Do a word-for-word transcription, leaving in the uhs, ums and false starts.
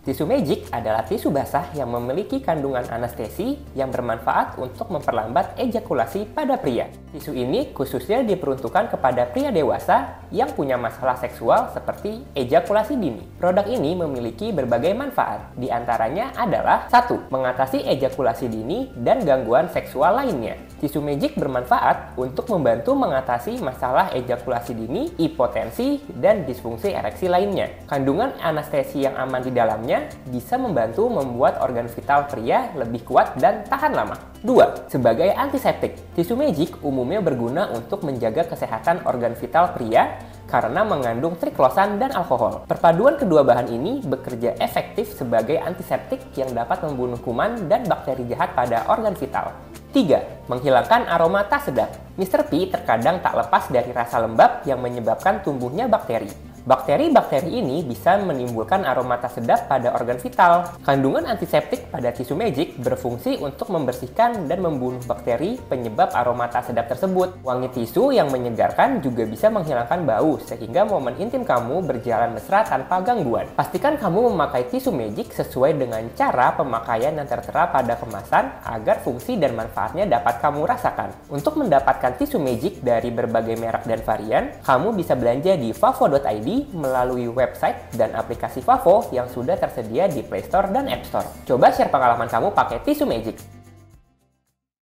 Tisu magic adalah tisu basah yang memiliki kandungan anestesi yang bermanfaat untuk memperlambat ejakulasi pada pria. Tisu ini khususnya diperuntukkan kepada pria dewasa yang punya masalah seksual seperti ejakulasi dini. Produk ini memiliki berbagai manfaat, di antaranya adalah satu. Mengatasi ejakulasi dini dan gangguan seksual lainnya. Tisu magic bermanfaat untuk membantu mengatasi masalah ejakulasi dini, impotensi, dan disfungsi ereksi lainnya. Kandungan anestesi yang aman di dalamnya bisa membantu membuat organ vital pria lebih kuat dan tahan lama. dua. Sebagai antiseptik, tisu magic umumnya berguna untuk menjaga kesehatan organ vital pria karena mengandung triklosan dan alkohol. Perpaduan kedua bahan ini bekerja efektif sebagai antiseptik yang dapat membunuh kuman dan bakteri jahat pada organ vital. tiga. Menghilangkan aroma tak sedap. mister P terkadang tak lepas dari rasa lembab yang menyebabkan tumbuhnya bakteri. Bakteri-bakteri ini bisa menimbulkan aroma tak sedap pada organ vital. Kandungan antiseptik pada tisu magic berfungsi untuk membersihkan dan membunuh bakteri penyebab aroma tak sedap tersebut. Wangi tisu yang menyegarkan juga bisa menghilangkan bau, sehingga momen intim kamu berjalan mesra tanpa gangguan. Pastikan kamu memakai tisu magic sesuai dengan cara pemakaian yang tertera pada kemasan agar fungsi dan manfaatnya dapat kamu rasakan. Untuk mendapatkan tisu magic dari berbagai merek dan varian, kamu bisa belanja di favo dot i d melalui website dan aplikasi Favo yang sudah tersedia di Play Store dan App Store. Coba share pengalaman kamu pakai tisu magic.